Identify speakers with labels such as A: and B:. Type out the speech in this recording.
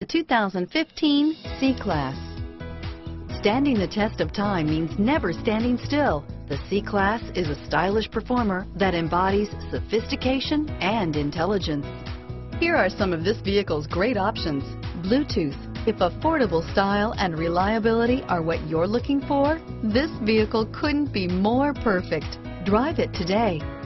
A: The 2015 C-Class. Standing the test of time means never standing still. The C-Class is a stylish performer that embodies sophistication and intelligence. Here are some of this vehicle's great options. Bluetooth. If affordable style and reliability are what you're looking for, this vehicle couldn't be more perfect. Drive it today.